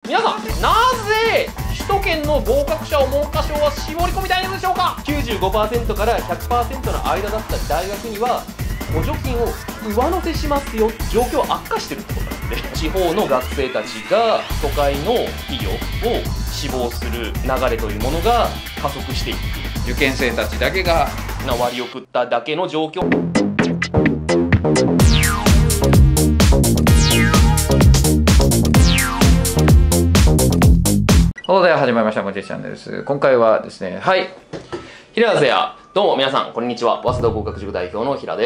皆さん、なぜ首都圏の合格者を文科省は絞り込みたいのでしょうか。 95% から 100% の間だった大学には補助金を上乗せしますよ。状況悪化してるってことなんで、地方の学生たちが都会の企業を志望する流れというものが加速していく。 受験生たちだけが割を食っただけの状況。 では始まりましたもちチャンネルです。今回はですね、はい、 平瀬や、どうも皆さんこんにちは。早稲田合格塾代表の平です。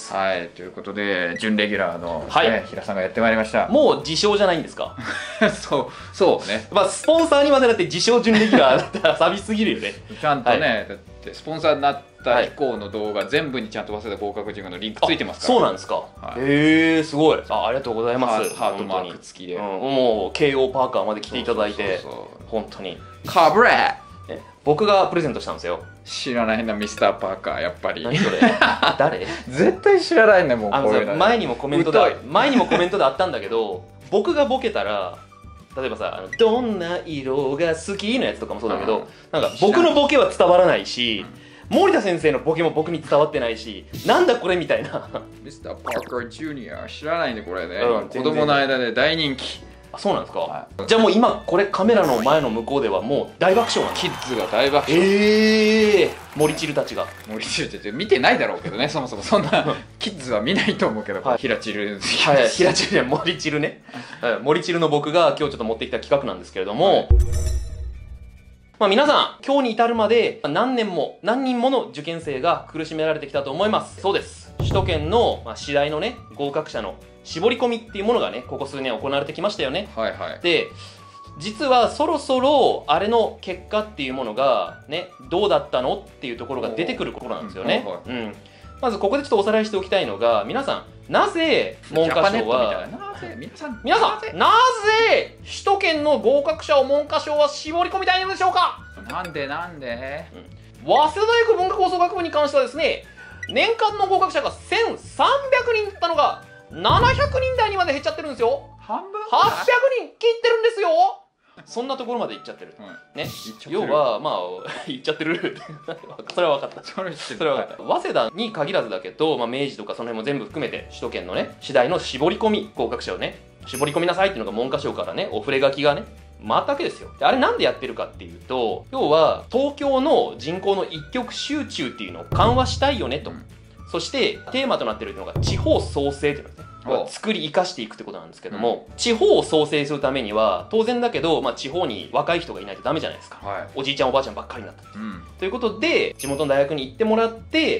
はい、ということで準レギュラーの、 はい、 平さんがやってまいりました。 もう自称じゃないんですか？ そうね。 まあスポンサーにまでなって自称準レギュラーだったら寂しすぎるよね。 ちゃんとね、はい、だってスポンサーになった以降の動画、全部にちゃんと早稲田合格塾のリンクついてますから。 そうなんですか。はい、へえ、すごい。ありがとうございます。 ハートマーク付きで、 もう慶応パーカーまで来ていただいて、本当にカブレー、 僕がプレゼントしたんですよ。 知らないな、ミスターパーカー。やっぱり何それ誰？ 絶対知らないね。もうこういうの前にもコメントであったんだけど、僕がボケたら、例えばさ、どんな色が好きのやつとかもそうだけど、なんか僕のボケは伝わらないし、森田先生のボケも僕に伝わってないし、なんだこれみたいな。 ミスターパーカージュニア知らないね、これね。子供の間で大人気。 あ、そうなんですか。はい、じゃあもう今これカメラの前の向こうではもう大爆笑なんです。 キッズが大爆笑。 森チルたちが。 森チルって見てないだろうけどね、そもそもそんなキッズは見ないと思うけど、はい、平チル、 はい、平チルじゃ森チルね。森チルの僕が今日ちょっと持ってきた企画なんですけれども、はい、まあ皆さん今日に至るまで何人もの受験生が苦しめられてきたと思います。そうです。首都圏の私大のね合格者の絞り込みっていうものがねここ数年行われてきましたよね。 はいはい。 で、実はそろそろあれの結果っていうものがねどうだったのっていうところが出てくることなんですよね。まずここでちょっとおさらいしておきたいのが、皆さんなぜ文科省は皆さんなぜ首都圏の合格者を文科省は絞り込みたいのでしょうか？ なんで、 早稲田大学文化構想学部に関してはですね、年間の合格者が1300人だったのが700人台にまで減っちゃってるんですよ。 半分 800人切ってるんですよ。そんなところまでいっちゃってる、ね。要はまあいっちゃってるそれは分かった。それは分かった。早稲田に限らずだけど、まあ、明治とかその辺も全部含めて首都圏のね次第の絞り込み合格者をね絞り込みなさいっていうのが文科省からねお触れ書きがね回ったわけですよ。であれなんでやってるかっていうと、要は東京の人口の一極集中っていうのを緩和したいよねと、そしてテーマとなっているのが地方創生っていうのですね。作り生かしていくってことなんですけども、地方を創生するためには当然だけど、まあ、地方に若い人がいないとダメじゃないですか、おじいちゃんおばあちゃんばっかりになった、ということで地元の大学に行ってもらって、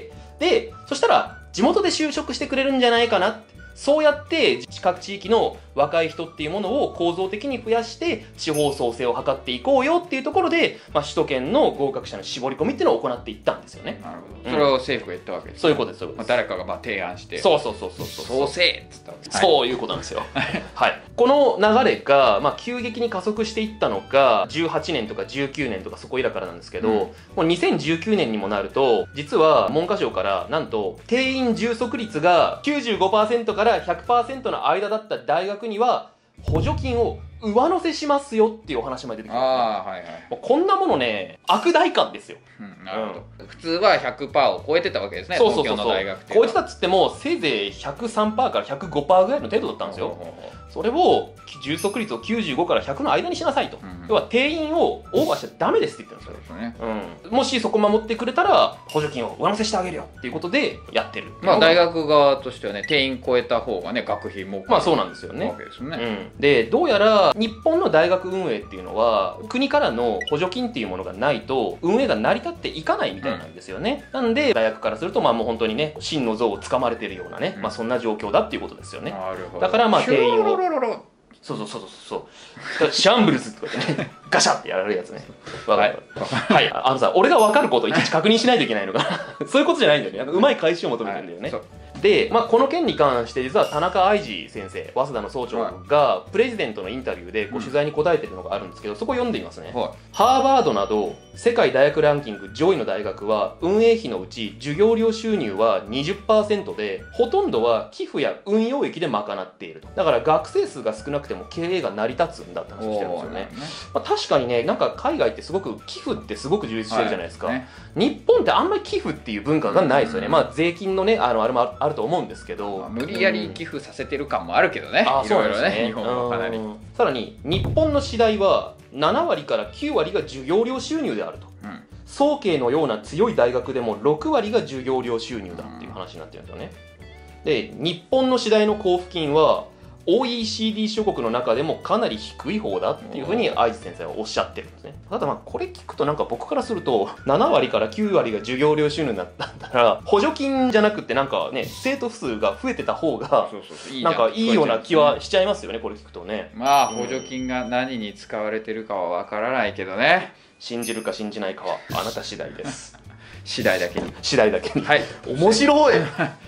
でそしたら地元で就職してくれるんじゃないかなって、そうやって各地域の若い人っていうものを構造的に増やして地方創生を図っていこうよっていうところで、まあ、首都圏の合格者の絞り込みっていうのを行っていったんですよね。 なるほど。それを政府が言ったわけです、ね。 そういうことです。そういうことです。 誰かがまあ提案して、 創生っつったわけです。 そういうことなんですよ。はい。この流れがまあ急激に加速していったのが18年とか19年とかそこいらからなんですけど、もう2019年にもなると実は文科省からなんと定員充足率が 95% から 100% の間だった大学には補助金を上乗せしますよっていうお話まで出てきますね。こんなものね、悪代官ですよ。 なるほど。普通は 100% を超えてたわけですね。東京の大学って。 超えてたっつってもせいぜい 103% から 105% ぐらいの程度だったんですよ。それを充足率を95から100の間にしなさいと。要は定員をオーバーしちゃダメですって言ってるんですよ。もしそこ守ってくれたら補助金を上乗せしてあげるよっていうことでやってる。 まあ大学側としてはね、定員超えた方がね学費もまあそうなんですよね。でどうやら日本の大学運営っていうのは国からの補助金っていうものがないと運営が成り立っていかないみたいなんですよね。なんで大学からするとまあもう本当にね真の像をつかまれてるようなね、まあそんな状況だっていうことですよね。だからまあ定員をそうシャンブルズとかってねガシャってやられるやつね。わかる。はい。俺が分かることをいちいち確認しないといけないのかそういうことじゃないんだよね。うまい返しを求めてるんだよね。 で、この件に関して実は田中愛二先生、早稲田の総長がプレジデントのインタビューで取材に答えてるのがあるんですけど、そこ読んでみますね。ハーバードなど世界大学ランキング上位の大学は運営費のうち授業料収入は 20% で、ほとんどは寄付や運用益で賄っていると。だから学生数が少なくても経営が成り立つんだって話をしてるんですよね。確かにね、なんか海外ってすごく寄付ってすごく充実してるじゃないですか。日本ってあんまり寄付っていう文化がないですよね。税金のね、あれもあると思うんですけど、 無理やり寄付させてる感もあるけどね。いろいろね、日本はかなり。 さらに日本の私大は7割から9割が授業料収入であると。早慶のような強い大学でも6割が授業料収入だっていう話になってるんですよね。で、日本の私大の交付金は OECD 諸国の中でもかなり低い方だっていうふうに愛知先生はおっしゃってるんですね。ただこれ聞くとなんか僕からすると7割から9割が授業料収入だったんだら補助金じゃなくてなんかね生徒数が増えてた方がなんかいいような気はしちゃいますよね、これ聞くとね。 補助金が何に使われてるかはわからないけどね。 信じるか信じないかはあなた次第です次第だけに。 次第だけに。 はい。 面白い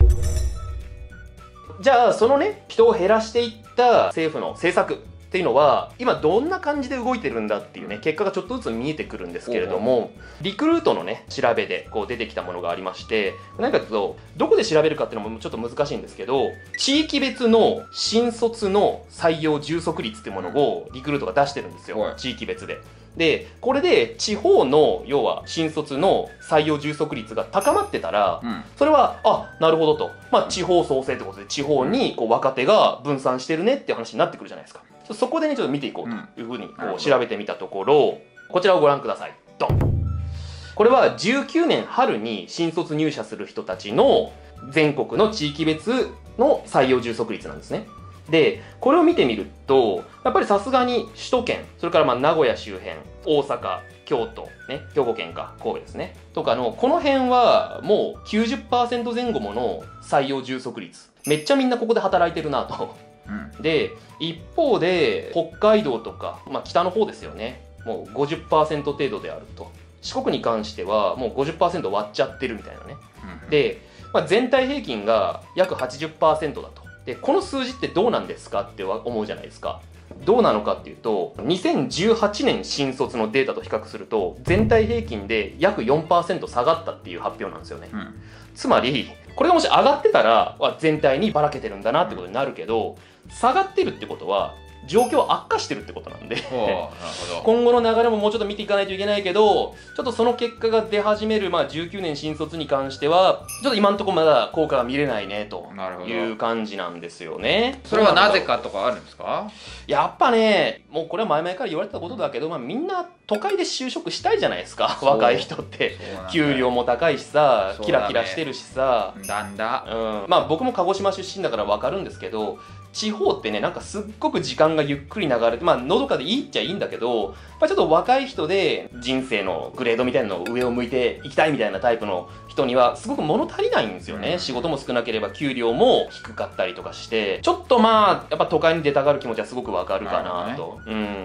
じゃあそのね人を減らしていった政府の政策っていうのは今どんな感じで動いてるんだっていうね結果がちょっとずつ見えてくるんですけれども、リクルートのね調べでこう出てきたものがありまして、何かというとどこで調べるかっていうのもちょっと難しいんですけど、地域別の新卒の採用充足率っていうものをリクルートが出してるんですよ、地域別で。でこれで地方の要は新卒の採用充足率が高まってたら、それはなるほどと、地方創生ってことで地方にこう若手が分散してるねっていう話になってくるじゃないですか。そこでねちょっと見ていこうというふうにこう調べてみたところ、こちらをご覧ください。ドン。これは19年春に新卒入社する人たちの全国の地域別の採用充足率なんですね。でこれを見てみるとやっぱりさすがに首都圏、それから名古屋周辺、大阪、京都、ね、兵庫県か神戸ですねとかのこの辺はもう 90% 前後もの採用充足率、めっちゃみんなここで働いてるなと。で一方で北海道とか、北の方ですよね、もう 50% 程度であると。四国に関してはもう 50% 割っちゃってるみたいなね。で、全体平均が約 80% だと。でこの数字ってどうなんですかって思うじゃないですか。どうなのかっていうと2018年新卒のデータと比較すると全体平均で約 4% 下がったっていう発表なんですよね。つまりこれがもし上がってたら全体にばらけてるんだなってことになるけど、下がってるってことは状況悪化してるってことなんで今後の流れももうちょっと見ていかないといけないけど、ちょっとその結果が出始める19年新卒に関してはちょっと今のところまだ効果が見れないねという感じなんですよね。 それはなぜかとかあるんですか？ やっぱね、もうこれは前々から言われてたことだけど、みんな都会で就職したいじゃないですか。若い人って給料も高いしさ、キラキラしてるしさ。僕も鹿児島出身だから分かるんですけど、地方ってねなんかすっごく時間がゆっくり流れてのどかでいいっちゃいいんだけど、ちょっと若い人で人生のグレードみたいなのを上を向いていきたいみたいなタイプの人にはすごく物足りないんですよね。仕事も少なければ給料も低かったりとかして、ちょっとやっぱ都会に出たがる気持ちはすごくわかるかなと。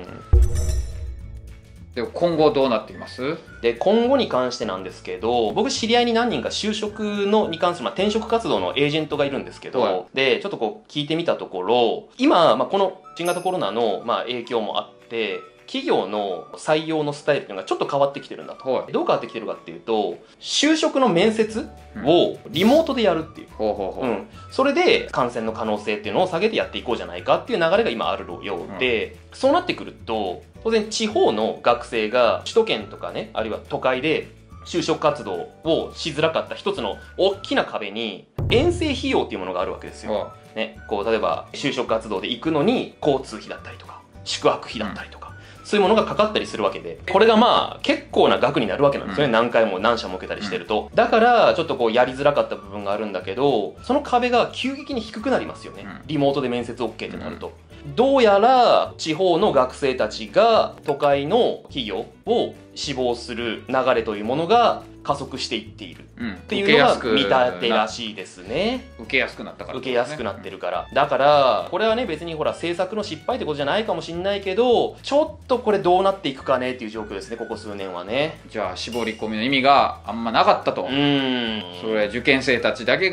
で今後どうなっています？ で今後に関してなんですけど、僕知り合いに何人か就職に関する、転職活動のエージェントがいるんですけど、でちょっとこう聞いてみたところ、今、この新型コロナの影響もあって企業の採用のスタイルっていうのがちょっと変わってきてるんだと。どう変わってきてるかっていうと、就職の面接をリモートでやるっていう、それで感染の可能性っていうのを下げてやっていこうじゃないかっていう流れが今あるようで、そうなってくると当然地方の学生が首都圏とかね、あるいは都会で就職活動をしづらかった一つの大きな壁に遠征費用っていうものがあるわけですよ。ね、こう例えば就職活動で行くのに交通費だったりとか宿泊費だったりとか、そういうものがかかったりするわけで、これが結構な額になるわけなんですよね。何回も何社も受けたりしてると。だからちょっとこうやりづらかった部分があるんだけど、その壁が急激に低くなりますよね。リモートで面接 OK ってなると。どうやら地方の学生たちが都会の企業を志望する流れというものが加速していっているっていうのが見立てらしいですね。 受けやすくなったから、 受けやすくなってるから。だからこれはね別に政策の失敗ってことじゃないかもしれないけど、ちょっとこれどうなっていくかねっていう状況ですね、ここ数年はね。 じゃあ絞り込みの意味があんまなかったと。それ受験生たちだけが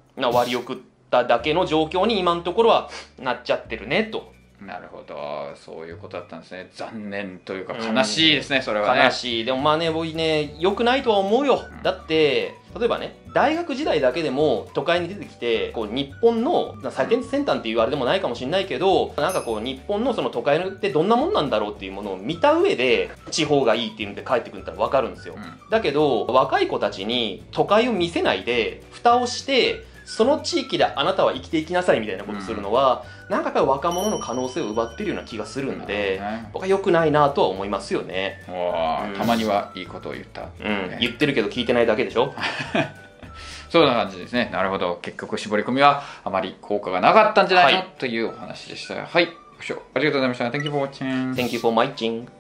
割を食っただけの状況に今のところはなっちゃってるねと。 なるほど、そういうことだったんですね。残念というか悲しいですね、それはね。 悲しい。でもまあね、僕ね、良くないとは思うよ。だって、例えばね、大学時代だけでも都会に出てきて、こう日本の最先端っていうあれでもないかもしれないけど、なんかこう日本のその都会ってどんなもんなんだろうっていうものを見た上で、地方がいいっていうので帰ってくるんだったら分かるんですよ。だけど、若い子たちに都会を見せないで、蓋をして、その地域であなたは生きていきなさいみたいなことするのは、なんかやっぱり若者の可能性を奪ってるような気がするんで、僕は良くないなとは思いますよね。 たまにはいいことを言った、 言ってるけど聞いてないだけでしょ。 そうな感じですね。なるほど。結局絞り込みはあまり効果がなかったんじゃないの、というお話でした。はい。ご視聴ありがとうございました。Thank you for watching. Thank you for watching.